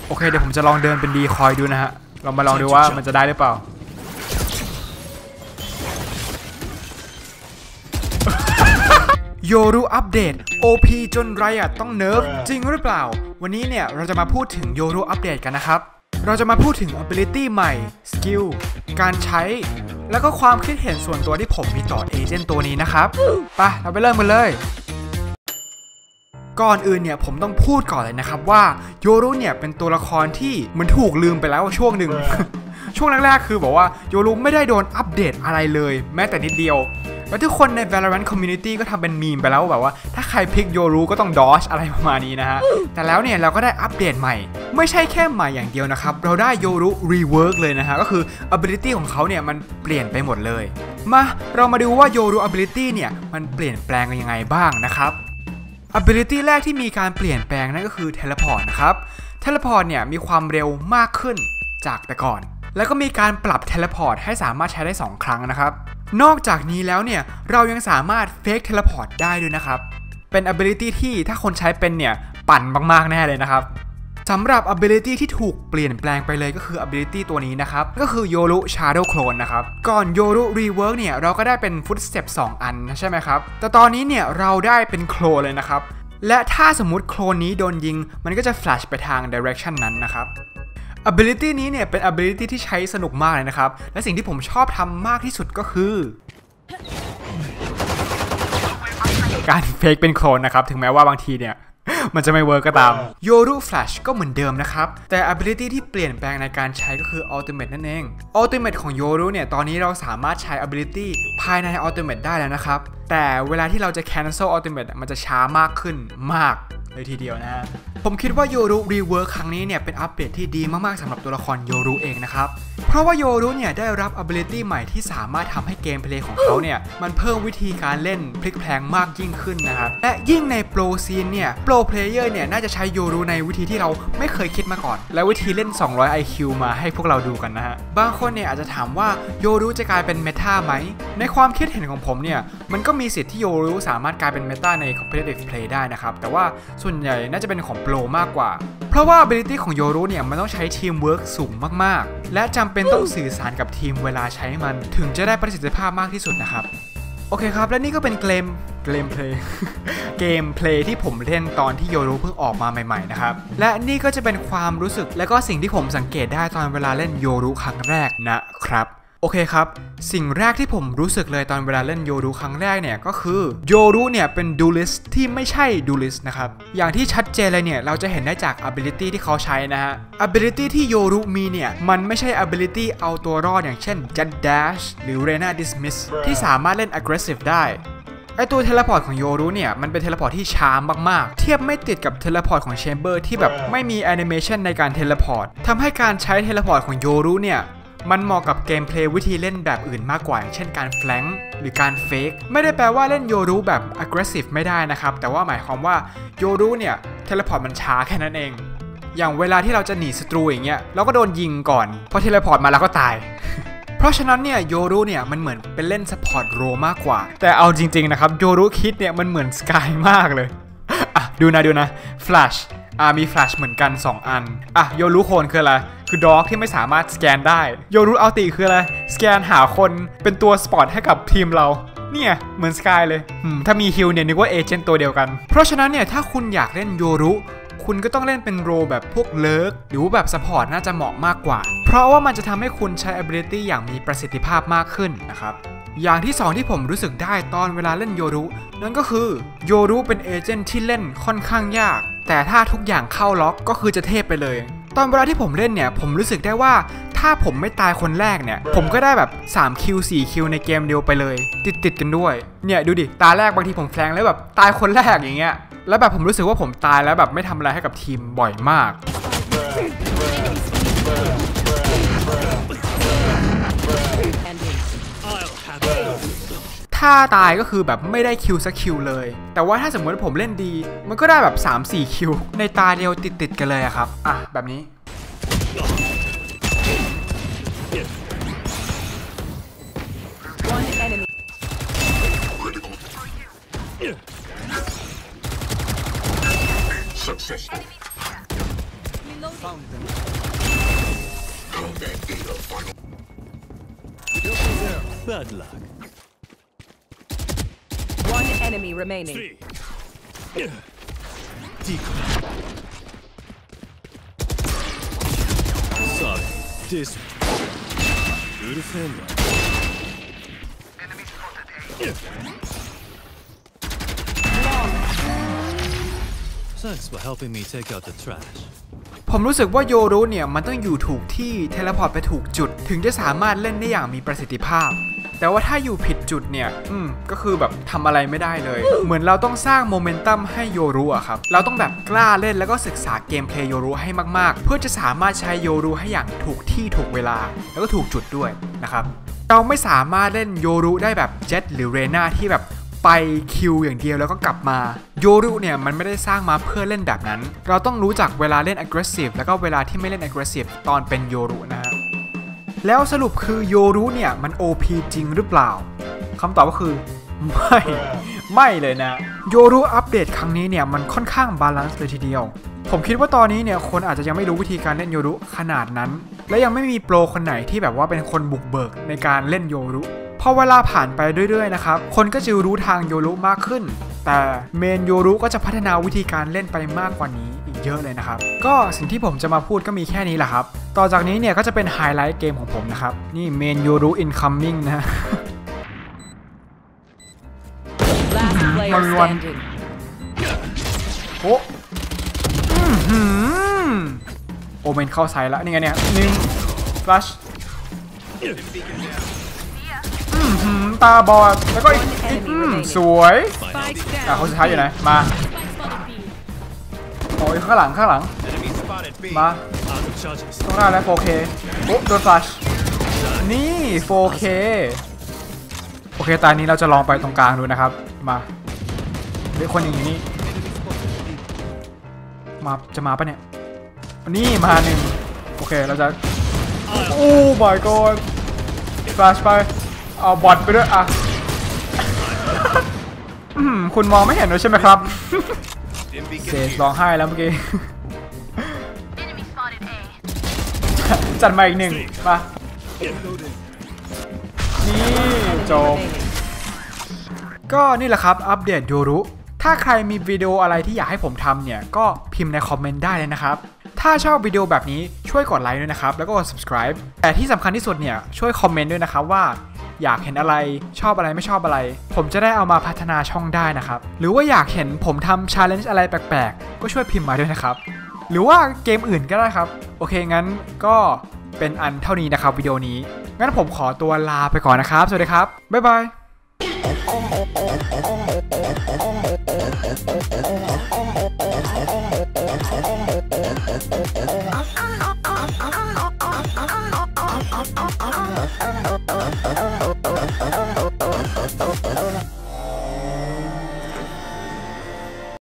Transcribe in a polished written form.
โอเคเดี๋ยวผมจะลองเดินเป็นดีคอยดูนะฮะเรามาลองดูว่ามันจะได้หรือเปล่าโยรุอัปเดต OP จนไรอะต้องเนิร์ฟจริงหรือเปล่าวันนี้เนี่ยเราจะมาพูดถึงโยรุอัปเดตกันนะครับเราจะมาพูดถึง ability ใหม่สกิลการใช้แล้วก็ความคิดเห็นส่วนตัวที่ผมมีต่อเอเจนต์ตัวนี้นะครับไปเราไปเริ่มกันเลยก่อนอื่นเนี่ยผมต้องพูดก่อนเลยนะครับว่าโยรุเนี่ยเป็นตัวละครที่มันถูกลืมไปแล้วช่วงหนึ่ง ช่วงแรกๆคือบอกว่าโยรุไม่ได้โดนอัปเดตอะไรเลยแม้แต่นิดเดียวแล้วทุกคนใน Valorant Community ก็ทำเป็นมีมไปแล้วแบบว่าถ้าใครพิกโยรุก็ต้องดอชอะไรประมาณนี้นะฮะแต่แล้วเนี่ยเราก็ได้อัปเดตใหม่ไม่ใช่แค่ใหม่อย่างเดียวนะครับเราได้โยรุ rework เลยนะฮะก็คือ ability ของเขาเนี่ยมันเปลี่ยนไปหมดเลยมาเรามาดูว่าโยรุ ability เนี่ยมันเปลี่ยนแปลงกันยังไงบ้างนะครับ ability แรกที่มีการเปลี่ยนแปลงนั่นก็คือ teleport นะครับ teleport เนี่ยมีความเร็วมากขึ้นจากแต่ก่อนแล้วก็มีการปรับ teleport ให้สามารถใช้ได้2ครั้งนะครับนอกจากนี้แล้วเนี่ยเรายังสามารถ fake teleport ได้ด้วยนะครับเป็น ability ที่ถ้าคนใช้เป็นเนี่ยปั่นมากๆแน่เลยนะครับสำหรับ ability ที่ถูกเปลี่ยนแปลงไปเลยก็คือ ability ตัวนี้นะครับก็คือโยรุ Shadow Clone นะครับก่อนโยรุ Rework เนี่ยเราก็ได้เป็น Footstep 2 อันใช่ไหมครับแต่ตอนนี้เนี่ยเราได้เป็นโคลนเลยนะครับและถ้าสมมุติโคลนนี้โดนยิงมันก็จะ flash ไปทาง direction นั้นนะครับ ability นี้เนี่ยเป็น ability ที่ใช้สนุกมากเลยนะครับและสิ่งที่ผมชอบทำมากที่สุดก็คือการเฟกเป็นโคลนนะครับถึงแม้ว่าบางทีเนี่ยมันจะไม่เวิร์กก็ตามโยรุ Flash ก็เหมือนเดิมนะครับแต่ ability ที่เปลี่ยนแปลงในการใช้ก็คือ Ultimate นั่นเอง Ultimate ของโยรุเนี่ยตอนนี้เราสามารถใช้ ability ภายใน Ultimate ได้แล้วนะครับแต่เวลาที่เราจะ cancel Ultimate มันจะช้ามากขึ้นมากเลยทีเดียวนะฮะผมคิดว่าโยรุ Rework ครั้งนี้เนี่ยเป็นอัปเดตที่ดีมากๆสำหรับตัวละครโยรุเองนะครับเพราะว่าโยรุเนี่ยได้รับ ability ใหม่ที่สามารถทำให้เกมเพลย์ของเขาเนี่ยมันเพิ่มวิธีการเล่นพลิกแพลงมากยิ่งขึ้นนะครับและยิ่งในโปรซีนเนี่ยโปรเพลเยอร์เนี่ยน่าจะใช้โยรุในวิธีที่เราไม่เคยคิดมาก่อนและวิธีเล่น200 IQ มาให้พวกเราดูกันนะฮะบางคนเนี่ยอาจจะถามว่าโยรุจะกลายเป็นเมตาไหมในความคิดเห็นของผมเนี่ยมันก็มีสิทธิ์ที่โยรุสามารถกลายเป็นเมตาใน competitive play ได้นะครับแต่ว่าส่วนใหญ่น่าจะเป็นของโปรมากกว่าเพราะว่า ability ของโยรุเนี่ยมันต้องใช้ทีมเวิร์กสูงมากๆและจำเป็นต้องสื่อสารกับทีมเวลาใช้มันถึงจะได้ประสิทธิภาพมากที่สุดนะครับโอเคครับและนี่ก็เป็นเกมเพลย์ เกมเพลย์ที่ผมเล่นตอนที่โยรุเพิ่งออกมาใหม่ๆนะครับและนี่ก็จะเป็นความรู้สึกและก็สิ่งที่ผมสังเกตได้ตอนเวลาเล่นโยรุครั้งแรกนะครับโอเคครับสิ่งแรกที่ผมรู้สึกเลยตอนเวลาเล่นโยรุครั้งแรกเนี่ยก็คือโยรุเนี่ยเป็นดูลิสที่ไม่ใช่ดูลิสนะครับอย่างที่ชัดเจนเลยเนี่ยเราจะเห็นได้จาก ability ที่เขาใช้นะฮะ ability ที่โยรุมีเนี่ยมันไม่ใช่ ability เอาตัวรอดอย่างเช่น Jet Dash หรือ Rena Dismiss ที่สามารถเล่น aggressive ได้ไอตัวเทเลพอร์ตของโยรุเนี่ยมันเป็นเทเลพอร์ตที่ช้ามากๆเทียบไม่ติดกับเทเลพอร์ตของแชมเบอร์ที่แบบไม่มีแอนิเมชันในการเทเลพอร์ตทำให้การใช้เทเลพอร์ตของโยรุเนี่ยมันเหมาะกับเกมเพลย์วิธีเล่นแบบอื่นมากกว่าอย่างเช่นการแฟลงก์หรือการเฟกไม่ได้แปลว่าเล่นโยรุแบบ aggressive ไม่ได้นะครับแต่ว่าหมายความว่าโยรุเนี่ยเทเลพอร์ตมันช้าแค่นั้นเองอย่างเวลาที่เราจะหนีศัตรูอย่างเงี้ยเราก็โดนยิงก่อนพอเทเลพอร์ตมาแล้วก็ตาย เพราะฉะนั้นเนี่ยโยรุเนี่ยมันเหมือนเป็นเล่นซัพพอร์ตโรมากกว่าแต่เอาจริงๆนะครับโยรุคิดเนี่ยมันเหมือนสกายมากเลยอ่ะดูนะแฟลชมีแฟลชเหมือนกัน2อันโยรุโคนคืออะไรคือด็อกที่ไม่สามารถสแกนได้โยรุอัลติคืออะไรสแกนหาคนเป็นตัวสปอตให้กับทีมเราเนี่ยเหมือนสกายเลยถ้ามีฮิลเนี่ยนึกว่าเอเจนต์ตัวเดียวกันเพราะฉะนั้นเนี่ยถ้าคุณอยากเล่นโยรุคุณก็ต้องเล่นเป็นโรแบบพวกเลิร์กหรือว่าแบบซัพพอร์ตน่าจะเหมาะมากกว่าเพราะว่ามันจะทำให้คุณใช้ ability อย่างมีประสิทธิภาพมากขึ้นนะครับอย่างที่2ที่ผมรู้สึกได้ตอนเวลาเล่นโยรุนั่นก็คือโยรุเป็นเอเจนต์ที่เล่นค่อนข้างยากแต่ถ้าทุกอย่างเข้าล็อกก็คือจะเทพไปเลยตอนเวลาที่ผมเล่นเนี่ยผมรู้สึกได้ว่าถ้าผมไม่ตายคนแรกเนี่ยผมก็ได้แบบ3คิว4คิวในเกมเดียวไปเลยติดกันด้วยเนี่ยดูดิตาแรกบางทีผมแฟลงแล้วแบบตายคนแรกอย่างเงี้ยแล้วแบบผมรู้สึกว่าผมตายแล้วแบบไม่ทำอะไรให้กับทีมบ่อยมากถ้าตายก็คือแบบไม่ได้คิวสักคิวเลยแต่ว่าถ้าสมมติผมเล่นดีมันก็ได้แบบ 3-4 คิวในตาเดียวติดกันเลยครับแบบนี้ Bad luck. One enemy remaining. Decoy. Sorry. This good defender. Thanks for helping me take out the trash. ผมรู้สึกว่าโยรุเนี่ยมันต้องอยู่ถูกที่เทเลพอร์ตไปถูกจุดถึงจะสามารถเล่นได้อย่างมีประสิทธิภาพแต่ว่าถ้าอยู่ผิดจุดเนี่ยก็คือแบบทำอะไรไม่ได้เลยเหมือนเราต้องสร้างโมเมนตัมให้โยรุอะครับเราต้องแบบกล้าเล่นแล้วก็ศึกษาเกมเพลย์โยรุให้มากๆเพื่อจะสามารถใช้โยรุให้อย่างถูกที่ถูกเวลาแล้วก็ถูกจุดด้วยนะครับเราไม่สามารถเล่นโยรุได้แบบเจ็ตหรือเรน่าที่แบบไปคิวอย่างเดียวแล้วก็กลับมาโยรุเนี่ยมันไม่ได้สร้างมาเพื่อเล่นแบบนั้นเราต้องรู้จักเวลาเล่น aggressive แล้วก็เวลาที่ไม่เล่น aggressive ตอนเป็นโยรุนะฮะแล้วสรุปคือโยรุเนี่ยมัน OP จริงหรือเปล่าคำตอบก็คือไม่เลยนะโยรุอัปเดตครั้งนี้เนี่ยมันค่อนข้างบาลานซ์เลยทีเดียวผมคิดว่าตอนนี้เนี่ยคนอาจจะยังไม่รู้วิธีการเล่นโยรุขนาดนั้นและยังไม่มีโปรคนไหนที่แบบว่าเป็นคนบุกเบิกในการเล่นโยรุพอเวลาผ่านไปเรื่อยๆนะครับคนก็จะรู้ทางโยรุมากขึ้นแต่เมนโยรุก็จะพัฒนาวิธีการเล่นไปมากกว่านี้อีกเยอะเลยนะครับก็สิ่งที่ผมจะมาพูดก็มีแค่นี้แหละครับต่อจากนี้เนี่ยก็จะเป็นไฮไลท์เกมของผมนะครับนี่เมนโยรุอินคัมมิ่งนะ Last player standing. โอ้โอเมนเข้าไซด์แล้วนี่ไงเนี่ย1 flash ตาบอดแล้วก็อีกสวยเขาสุดท้ายอยู่ไหนมาโอ้ยข้างหลังมาต้องได้แล้ว 4K โอ้โดน flash นี่ 4K โอเคตอนนี้เราจะลองไปตรงกลางดูนะครับมาเดี๋ยวคนอย่างนี้จะมาปะเนี่ยนี่มา1โอเคเราจะโอ้ my god flash ไปเอาบอทไปด้วยอ่ะคุณมองไม่เห็นเลยใช่ไหมครับเซจร้องไห้แล้วเมื่อกี้จัดมาอีก1มานี่จบก็นี่แหละครับอัปเดตโยรุถ้าใครมีวิดีโออะไรที่อยากให้ผมทำเนี่ยก็พิมพ์ในคอมเมนต์ได้เลยนะครับถ้าชอบวิดีโอแบบนี้ช่วยกดไลค์ด้วยนะครับแล้วก็กด subscribe แต่ที่สำคัญที่สุดเนี่ยช่วยคอมเมนต์ด้วยนะครับว่าอยากเห็นอะไรชอบอะไรไม่ชอบอะไรผมจะได้เอามาพัฒนาช่องได้นะครับหรือว่าอยากเห็นผมทำ challenge อะไรแปลกๆก็ช่วยพิมพ์มาด้วยนะครับหรือว่าเกมอื่นก็ได้ครับโอเคงั้นก็เป็นอันเท่านี้นะครับวิดีโอนี้งั้นผมขอตัวลาไปก่อนนะครับสวัสดีครับบ๊ายบาย